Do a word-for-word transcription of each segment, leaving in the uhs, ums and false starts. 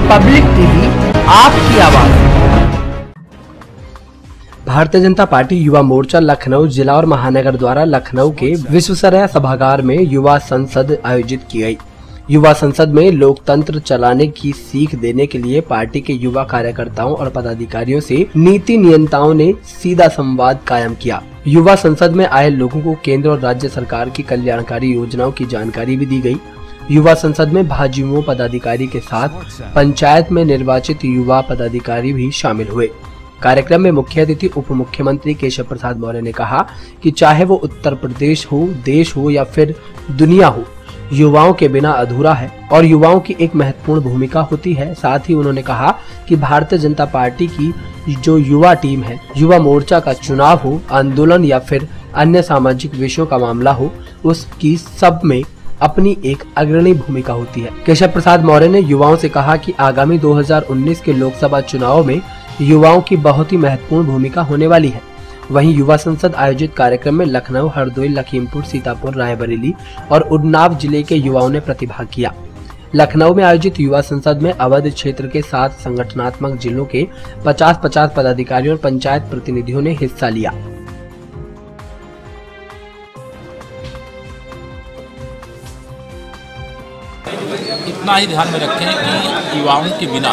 Public TV, आपकी आवाज। Bharatiya Janata party Yuva Morcha Lucknow जिला और महानगर द्वारा लखनऊ के विश्वेश्वरैया सभागार में युवा संसद आयोजित की गई। युवा संसद में लोकतंत्र चलाने की सीख देने के लिए पार्टी के युवा कार्यकर्ताओं और पदाधिकारियों से नीति नियंताओं ने सीधा संवाद कायम किया। युवा संसद में आए लोगों को केंद्र और राज्य सरकार की कल्याणकारी योजनाओं की जानकारी भी दी गई। युवा संसद में भाजयुमो पदाधिकारी के साथ पंचायत में निर्वाचित युवा पदाधिकारी भी शामिल हुए। कार्यक्रम में मुख्य अतिथि उप मुख्यमंत्री केशव प्रसाद मौर्य ने कहा कि चाहे वो उत्तर प्रदेश हो, देश हो या फिर दुनिया हो, युवाओं के बिना अधूरा है और युवाओं की एक महत्वपूर्ण भूमिका होती है। साथ ही उन्होंने कहा कि भारतीय जनता पार्टी की जो युवा टीम है, युवा मोर्चा का चुनाव हो, आंदोलन या फिर अन्य सामाजिक विषयों का मामला हो, उसकी सब में अपनी एक अग्रणी भूमिका होती है। केशव प्रसाद मौर्य ने युवाओं से कहा कि आगामी दो हज़ार उन्नीस के लोकसभा चुनाव में युवाओं की बहुत ही महत्वपूर्ण भूमिका होने वाली है। वहीं युवा संसद आयोजित कार्यक्रम में लखनऊ, हरदोई, लखीमपुर, सीतापुर, रायबरेली और उन्नाव जिले के युवाओं ने प्रतिभाग किया। लखनऊ में आयोजित युवा संसद में अवध क्षेत्र के सात संगठनात्मक जिलों के पचास पचास पदाधिकारियों और पंचायत प्रतिनिधियों ने हिस्सा लिया। इतना ही ध्यान में रखें कि युवाओं के बिना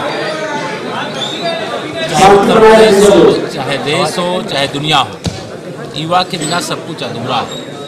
चाहे उत्तर प्रदेश हो, चाहे देश हो, चाहे दुनिया हो, युवा के बिना सब कुछ अधूरा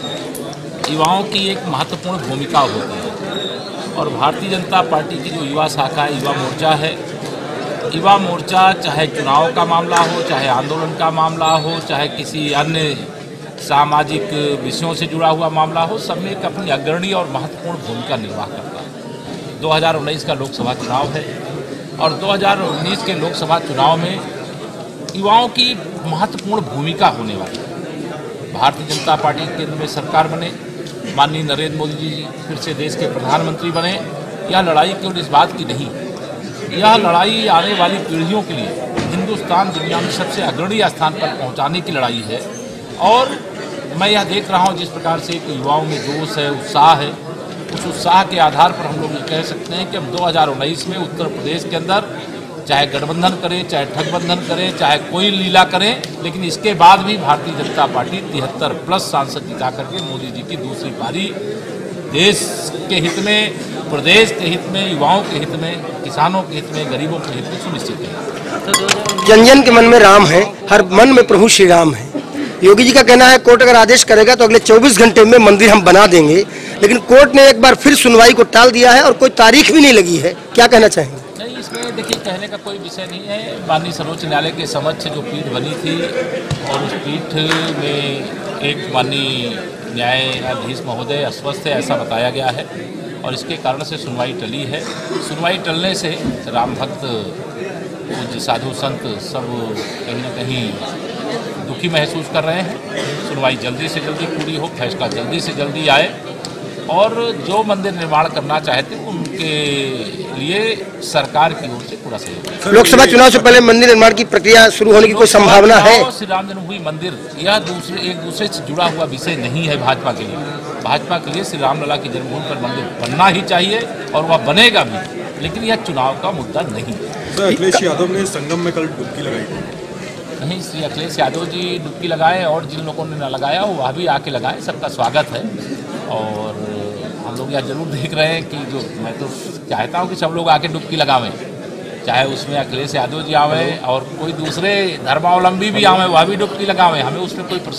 है। युवाओं की एक महत्वपूर्ण भूमिका होती है और भारतीय जनता पार्टी की जो युवा शाखा है, युवा मोर्चा है, युवा मोर्चा चाहे चुनाव का मामला हो, चाहे आंदोलन का मामला हो, चाहे किसी अन्य सामाजिक विषयों से जुड़ा हुआ मामला हो, सब में एक अपनी अग्रणी और महत्वपूर्ण भूमिका निर्वाह करता है। दो हज़ार उन्नीस का लोकसभा चुनाव है और दो हज़ार उन्नीस के लोकसभा चुनाव में युवाओं की महत्वपूर्ण भूमिका होने वाली है। भारतीय जनता पार्टी केंद्र में सरकार बने, माननीय नरेंद्र मोदी जी फिर से देश के प्रधानमंत्री बने। यह लड़ाई केवल इस बात की नहीं, यह लड़ाई आने वाली पीढ़ियों के लिए हिंदुस्तान दुनिया में सबसे अग्रणी स्थान पर पहुंचाने की लड़ाई है। और मैं यह देख रहा हूं जिस प्रकार से युवाओं में जोश है, उत्साह है, उस उत्साह के आधार पर हम लोग ये कह सकते हैं कि अब दो हज़ार उन्नीस में उत्तर प्रदेश के अंदर चाहे गठबंधन करें, चाहे ठगबंधन करें, चाहे कोई लीला करें, लेकिन इसके बाद भी भारतीय जनता पार्टी तिहत्तर प्लस सांसद जिता करके मोदी जी की दूसरी पारी देश के हित में, प्रदेश के हित में, युवाओं के हित में, किसानों के हित में, गरीबों के हित में सुनिश्चित है। जन जन के मन में राम है, हर मन में प्रभु श्री राम है। योगी जी का कहना है कोर्ट अगर आदेश करेगा तो अगले चौबीस घंटे में मंदिर हम बना देंगे, लेकिन कोर्ट ने एक बार फिर सुनवाई को टाल दिया है और कोई तारीख भी नहीं लगी है। क्या कहना चाहेंगे? नहीं, इसमें देखिए कहने का कोई विषय नहीं है। माननीय सर्वोच्च न्यायालय के समक्ष जो पीठ बनी थी और उस पीठ में एक माननीय न्यायाधीश महोदय अस्वस्थ है ऐसा बताया गया है और इसके कारण से सुनवाई टली है। सुनवाई टलने से राम भक्त, पूज्य साधु संत सब कहीं ना कहीं दुखी महसूस कर रहे हैं। सुनवाई जल्दी से जल्दी पूरी हो, फैसला जल्दी से जल्दी आए और जो मंदिर निर्माण करना चाहते हैं उनके लिए सरकार की ओर से पूरा सहयोग। लोकसभा चुनाव से पहले मंदिर निर्माण की प्रक्रिया शुरू होने की कोई संभावना है? श्री राम जन्मभूमि मंदिर यह दूसरे एक दूसरे से जुड़ा हुआ विषय नहीं है भाजपा के लिए। भाजपा के लिए श्री रामलला की जन्मभूमि पर मंदिर बनना ही चाहिए और वह बनेगा भी, लेकिन यह चुनाव का मुद्दा नहीं है। अखिलेश यादव ने संगम में कल डुबकी लगाई थी। नहीं, श्री अखिलेश यादव जी डुबकी लगाए और जिन लोगों ने न लगाया हो वह भी आके लगाए, सबका स्वागत है। और हम लोग यह जरूर देख रहे हैं कि जो मैं तो चाहता हूं कि सब लोग आके डुबकी लगावें, चाहे उसमें अखिलेश यादव जी आवें और कोई दूसरे धर्मावलंबी भी आवें, वह भी डुबकी लगावें। हमें उसमें कोई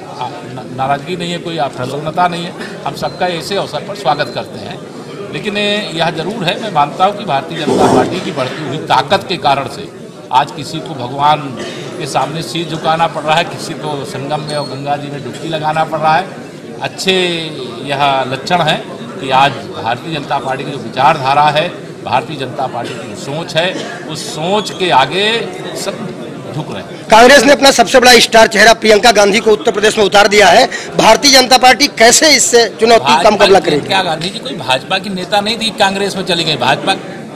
नाराजगी नहीं है, कोई प्रसन्नता नहीं है। हम सबका ऐसे अवसर पर स्वागत करते हैं। लेकिन यह जरूर है, मैं मानता हूँ कि भारतीय जनता पार्टी की बढ़ती हुई ताकत के कारण से आज किसी को भगवान के सामने सिर झुकाना पड़ रहा है, किसी को संगम में और गंगा जी में डुबकी लगाना पड़ रहा है। अच्छे यह लक्षण है कि आज भारतीय जनता पार्टी की जो विचारधारा है, भारतीय जनता पार्टी की जो सोच है, उस सोच के आगे सब झुक रहे हैं। कांग्रेस ने अपना सबसे बड़ा स्टार चेहरा प्रियंका गांधी को उत्तर प्रदेश में उतार दिया है। भारतीय जनता पार्टी कैसे इससे चुनौती का मुकाबला करेगी? प्रियंका गांधी जी कोई भाजपा की नेता नहीं थी, कांग्रेस में चली गई। भाजपा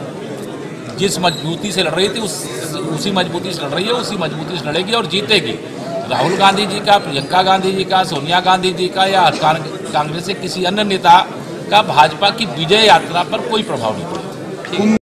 जिस मजबूती से लड़ रही थी उस उसी मजबूती से लड़ रही है, उसी मजबूती से लड़ेगी और जीतेगी। राहुल गांधी जी का, प्रियंका गांधी जी का, सोनिया गांधी जी का या कांग्रेस के किसी अन्य नेता का भाजपा की विजय यात्रा पर कोई प्रभाव नहीं पड़ेगा।